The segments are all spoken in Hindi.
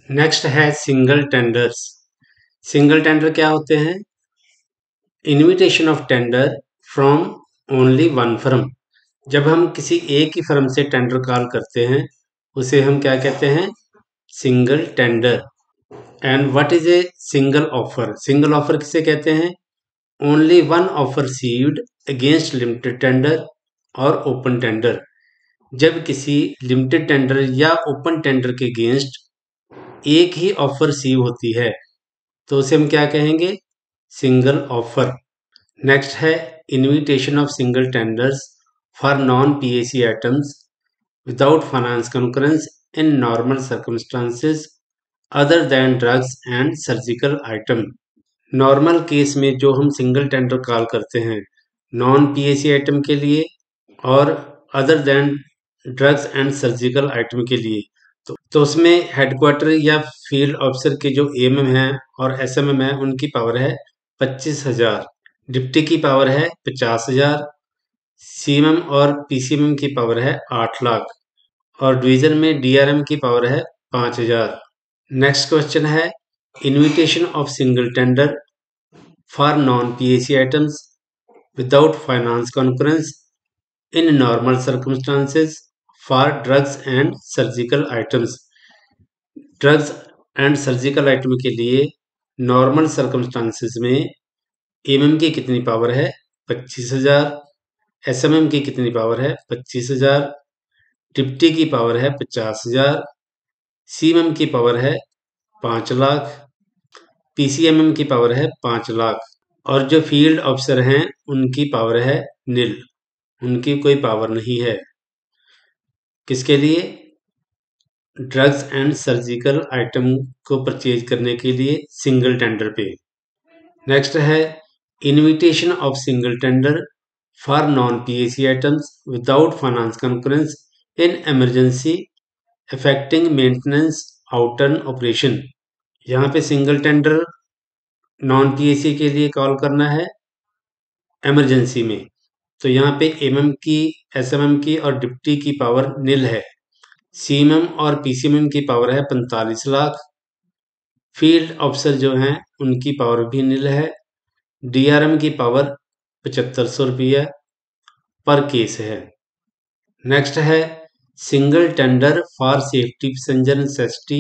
नेक्स्ट है सिंगल टेंडर्स। सिंगल टेंडर क्या होते हैं? Invitation of tender from only one firm. जब हम किसी एक ही फर्म से टेंडर कॉल करते हैं उसे हम क्या कहते हैं? Single tender. And what is a single offer? Single offer किसे कहते हैं? Only one offer received against limited tender और ओपन टेंडर। जब किसी लिमिटेड टेंडर या ओपन टेंडर के अगेंस्ट एक ही ऑफर रिसीव होती है तो उसे हम क्या कहेंगे? Single offer. नेक्स्ट है invitation of single tenders for non PAC items without finance concurrence in normal circumstances other than drugs and surgical item. Normal case में जो हम सिंगल टेंडर कॉल करते हैं नॉन पीएसी आइटम के लिए और other than drugs and surgical item के लिए, तो उसमें हेडक्वार्टर या फील्ड ऑफिसर के जो एएमएम है और एसएमएम है उनकी पावर है 25,000, डिप्टी की पावर है 50,000, सीएमएम और पीसीएमएम की पावर है 8 लाख और डिवीजन में डीआरएम की पावर है 5,000। नेक्स्ट क्वेश्चन है invitation of single tender for non PAC items without finance conference in normal circumstances for drugs and surgical items. Drugs and surgical item के लिए नॉर्मल सर्कमस्टांसेस में एमएम की कितनी पावर है? 25,000। एसएमएम की कितनी पावर है? 25,000। डिप्टी की पावर है 50,000। सीएमएम की पावर है 5 लाख। पीसीएमएम की पावर है 5 लाख और जो फील्ड ऑफिसर हैं उनकी पावर है निल, उनकी कोई पावर नहीं है। किसके लिए? ड्रग्स एंड सर्जिकल आइटम को परचेज करने के लिए सिंगल टेंडर पे। नेक्स्ट है invitation of single tender for non PAC items without finance concurrence in emergency affecting maintenance outturn operation. यहाँ पे सिंगल टेंडर नॉन पीएसी के लिए कॉल करना है इमरजेंसी में, तो यहाँ पे एमएम की, एसएमएम की और डिप्टी की पावर निल है। सीएमएम और पीसीएमएम की पावर है 45 लाख। फील्ड ऑफिसर जो हैं उनकी पावर भी निल है। डीआरएम की पावर 7500 रुपया पर केस है। नेक्स्ट है single tender for safety passenger necessity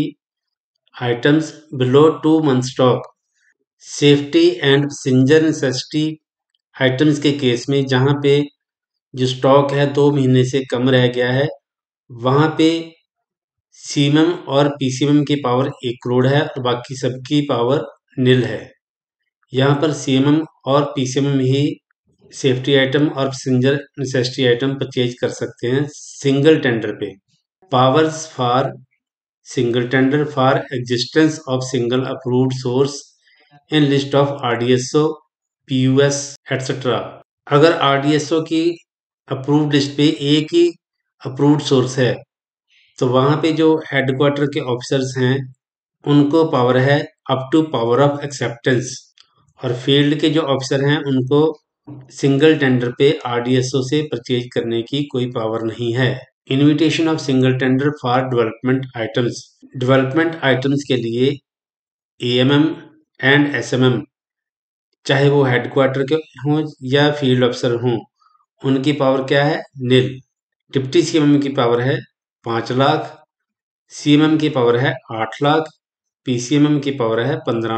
items below 2 month stock. Safety and passenger necessity items के केस में जहां पे जो स्टॉक है 2 महीने से कम रह गया है वहां पे सीएमएम और पीसीएमएम की पावर 1 करोड़ है और बाकी सबकी पावर निल है। यहाँ पर सीएमएम और पीसीएमएम ही सेफ्टी आइटम और पैसेंजर नेसेसिटी आइटम परचेज कर सकते हैं सिंगल टेंडर पे। Powers for single tender for existence of single approved source in list of RDSO, PUS etcetera. अगर आरडीएसओ की अप्रूव्ड लिस्ट पे एक ही अप्रूव्ड सोर्स है तो वहां पे जो हेडक्वार्टर के ऑफिसर्स हैं उनको पावर है up to power of acceptance और फील्ड के जो ऑफिसर हैं उनको सिंगल टेंडर पे आरडीएसओ से परचेज करने की कोई पावर नहीं है। Invitation of single tender for development items. Development items के लिए एएमएम एंड एसएमएम चाहे वो हेडक्वार्टर के हों या फील्ड ऑफिसर हों उनकी पावर क्या है? निल। डिप्टी सीएमएम की पावर है 5 लाख। सीएमएम की पावर है 8 लाख। पीसीएमएम की पावर है 15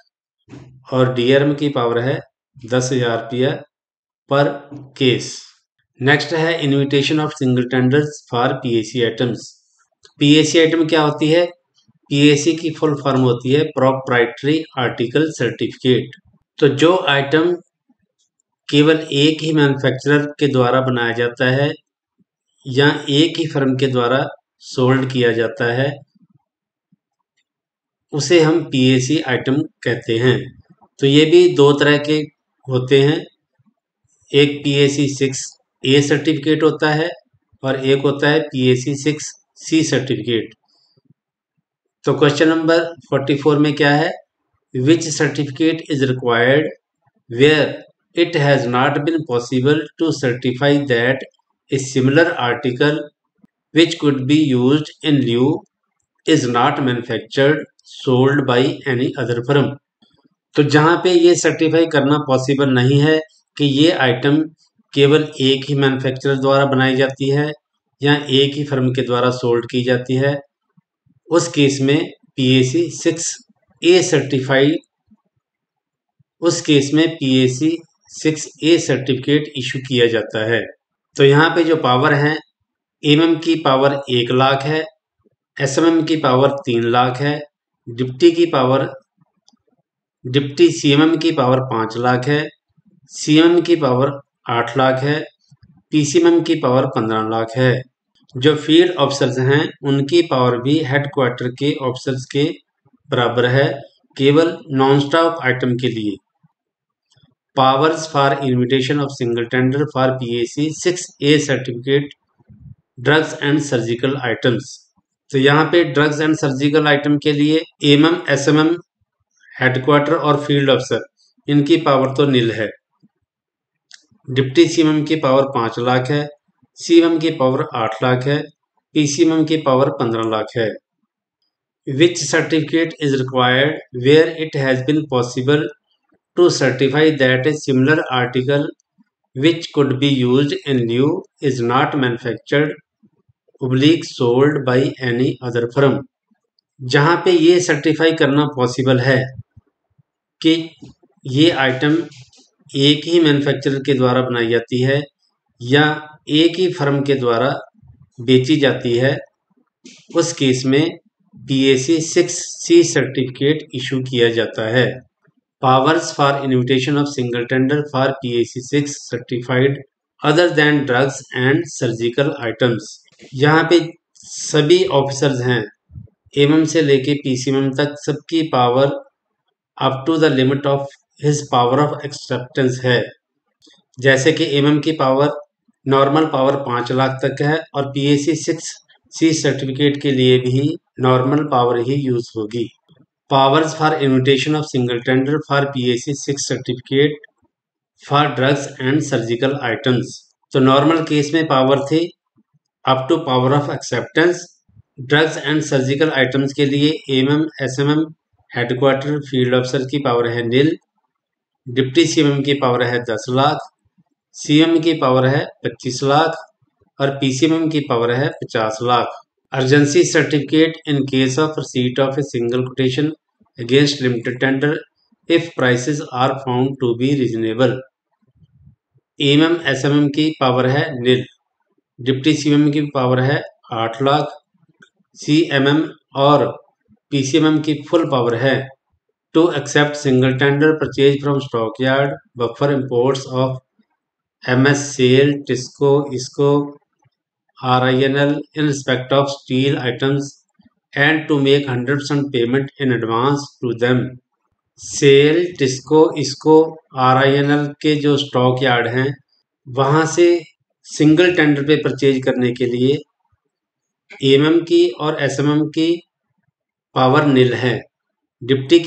लाख और डीआरएम की पावर है 10,000 रुपया पर केस। नेक्स्ट है invitation of single tenders for PAC items. PAC item क्या होती है? पीएसी की फुल फॉर्म होती है प्रोप्राइटरी आर्टिकल सर्टिफिकेट। तो जो आइटम केवल एक ही मैन्युफैक्चरर के द्वारा बनाया जाता है या एक ही फर्म के द्वारा सोल्ड किया जाता है उसे हम पीएसी आइटम कहते हैं। तो ये भी दो तरह के होते हैं, एक पीएसी 6A सर्टिफिकेट होता है और एक होता है पीएसी 6C सर्टिफिकेट। तो क्वेश्चन नंबर 44 में क्या है? Which certificate is required where it has not been possible to certify that a similar article which could be used in lieu is not manufactured sold by any other firm. तो जहां पे ये सर्टिफाई करना पॉसिबल नहीं है कि ये आइटम केवल एक ही मैन्युफैक्चरर द्वारा बनाई जाती है या एक ही फर्म के द्वारा सोल्ड की जाती है, उस केस में PAC 6A सर्टिफाइड उस केस में PAC 6A सर्टिफिकेट इशू किया जाता है। तो यहाँ पे जो पावर है, MM की पावर 1 लाख है, SMM की पावर 3 लाख है, डिप्टी CMM की पावर 5 लाख है, CMM की पावर 8 लाख है, PCMM की पावर 15 लाख है। जो फील्ड ऑफिसर्स हैं उनकी पावर भी हेडक्वार्टर के ऑफिसर्स के बराबर है, केवल नॉन स्टॉप आइटम के लिए। Powers for invitation of single tender for PAC 6A certificate drugs and surgical items. तो यहाँ पे ड्रग्स एंड सर्जिकल आइटम के लिए MM, SMM, हेडक्वार्टर और फील्ड अफसर इनकी पावर तो नील है। डिप्टी CMM की पावर 5 लाख है, CMM की पावर 8 लाख है, PCMM की पावर 15 लाख है। Which certificate is required where it has been possible to certify that a similar article which could be used in lieu is not manufactured sold by any other firm। जहां पे ये सर्टिफाई करना पॉसिबल है कि ये आइटम एक ही मैन्युफैक्चरर के द्वारा बनाई जाती है या एक ही फर्म के द्वारा बेची जाती है, उस केस में PAC 6C सर्टिफिकेट इशू किया जाता है। Powers for invitation of single tender for PAC 6 certified other than drugs and surgical items. यहाँ पे सभी ऑफिसर्स हैं MM से लेके PCMM तक, सबकी power up to the limit of his power of acceptance है। जैसे कि MM की पावर नॉर्मल पावर 5 लाख तक है और PAC 6C सर्टिफिकेट के लिए भी नॉर्मल पावर ही यूज होगी। Powers for invitation of single tender for PAC 6 certificate for drugs and surgical items. तो नॉर्मल केस में पावर थी up to power of acceptance. Drugs and surgical items के लिए MM, SMM, हेडक्वार्टर, फील्ड अफसर की पावर है नील, डिप्टी CMM की पावर है 10 लाख, CM की पावर है 25 लाख और PCMM की पावर है 50 lakh. Urgency certificate in case of receipt of a single quotation against limited tender if prices are found to be reasonable. MM, SMM की पावर है नील, डिप्टी CMM की पावर है 8 लाख, CMM और PCMM की फुल पावर है to accept single tender purchase from stock yard buffer imports of MS, SAIL, TISCO, ISCO, RINL in respect of steel items and to make 100% payment in advance to them। SAIL, TISCO, ISCO, RINL के जो स्टॉक यार्ड हैं वहाँ से सिंगल टेंडर पे परचेज करने के लिए MM की और SMM की पावर नील है। डिप्टी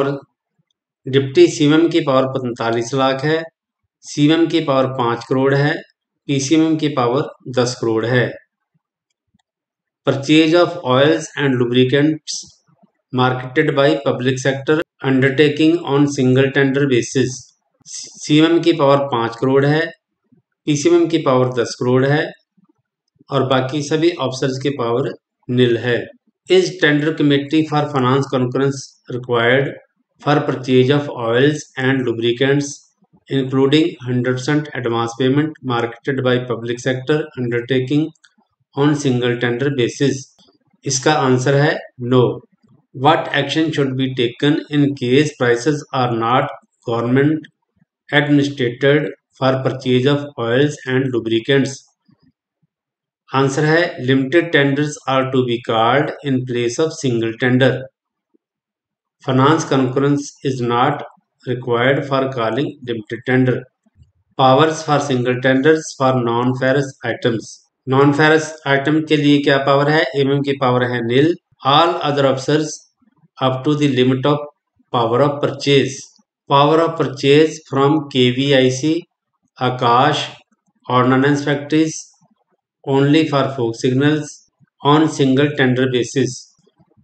CMM की पावर 45 लाख है, CMM की पावर 5 करोड़ है, PCMM की पावर 10 करोड़ है। Purchase of oils and lubricants marketed by public sector undertaking on single tender basis. CMM की पावर 5 करोड़ है, PCMM की पावर 10 करोड़ है और बाकी सभी ऑफिसर्स की पावर नील है। Is tender committee for finance conference required for purchase of oils and lubricants including 100% advance payment marketed by public sector undertaking on single tender basis. इसका आंसर है no. What action should be taken in case prices are not government administered for purchase of oils and lubricants. Answer है limited tenders are to be called in place of single tender. Finance conference is not required for calling limited tender. Powers for single tenders for non ferrous items. Non ferrous item के लिए क्या पावर है? MM की पावर है nil. All other officers up to the limit of power of purchase. Power of purchase from KVIC, Akash, ordnance factories only for folk signals on single tender basis।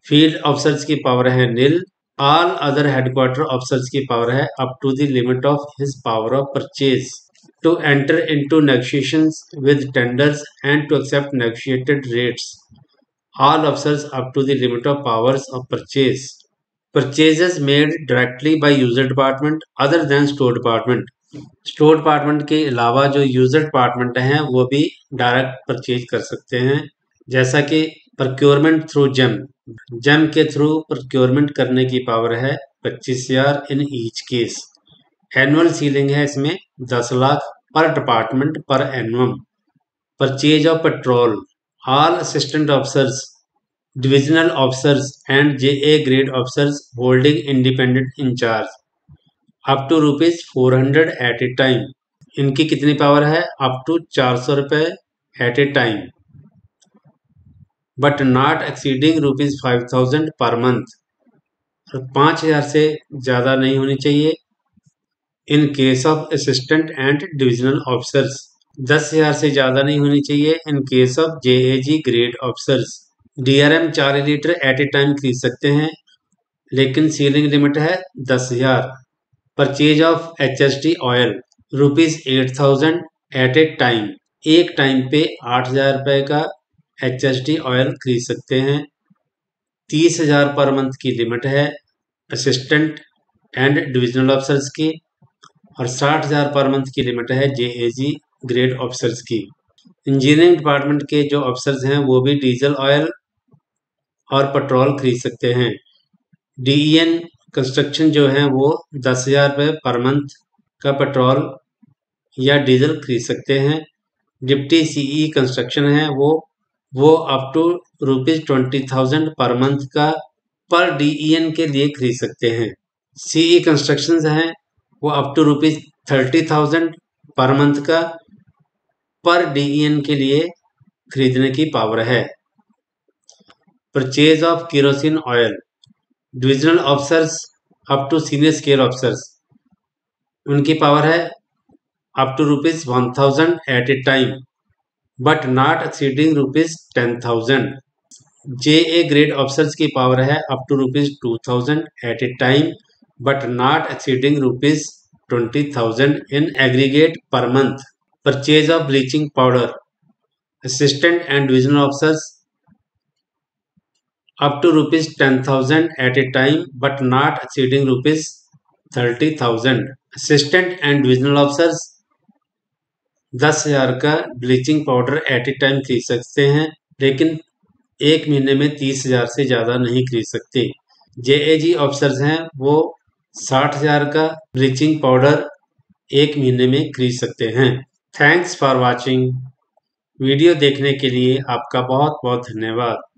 Field officers की पावर है nil. All other headquarter officers की पावर है up to the limit of his power of purchase to enter into negotiations with tenders and to accept negotiated rates. All officers up to the limit of powers of purchase. Purchases made directly by user department other than store department. Store department के अलावा जो यूजर डिपार्टमेंट हैं वो भी डायरेक्ट परचेज कर सकते हैं, जैसा कि प्रोक्योरमेंट थ्रू जेम। जेम के थ्रू प्रोक्योरमेंट करने की पावर है 25,000 in each case. Annual ceiling है इसमें 10 lakh per department per annum. Purchase of petrol, all assistant officers, divisional officers and JA grade officers holding independent in charge up to ₹400 at a time. इनकी कितनी पावर है? अप टू 400 रुपए at a time, but not exceeding ₹5,000 per month. 5,000 से ज़्यादा नहीं होनी चाहिए in case of assistant and divisional officers. 10,000 से ज़्यादा नहीं होनी चाहिए in case of JAG grade officers. DRM 4 litre at a time खरीद सकते हैं, लेकिन सीलिंग लिमिट है 10,000। Purchase of HSD oil ₹8,000 at a time. एक टाइम पे 8,000 रुपये का HSD ऑयल खरीद सकते हैं। 30,000 पर मंथ की लिमिट है असिस्टेंट एंड डिविजनल ऑफिसर्स की, और 60,000 पर मंथ की लिमिट है JAG ग्रेड ऑफिसर्स की। इंजीनियरिंग डिपार्टमेंट के जो ऑफिसर्स हैं वो भी डीजल ऑयल और पेट्रोल खरीद सकते हैं। DEN कंस्ट्रक्शन जो है वो 10,000 रुपये पर मंथ का पेट्रोल या डीजल खरीद सकते हैं। डिप्टी CE कंस्ट्रक्शन है वो अप टू ₹20,000 पर मंथ का पर DEN के लिए खरीद सकते हैं। CE कंस्ट्रक्शन हैं वो अप टू ₹30,000 पर मंथ का पर DEN के लिए खरीदने की पावर है। Purchase of kerosene oil, divisional officers up to senior scale officers, उनकी पावर है up to ₹1,000 at a time, but not exceeding ₹10,000। JA grade officers की पावर है up to ₹2,000 at a time, but not exceeding ₹20,000 in aggregate per month. Purchase of bleaching powder, assistant and divisional officers up to ₹10,000 at a time but not exceeding ₹30,000. Assistant and divisional officers 10,000 का bleaching powder at a time खरीद सकते हैं, लेकिन एक महीने में 30,000 से ज़्यादा नहीं खरीद सकते। JAG ऑफिसर्स हैं वो 60,000 का ब्लीचिंग पाउडर एक महीने में खरीद सकते हैं। Thanks for watching. वीडियो देखने के लिए आपका बहुत बहुत धन्यवाद।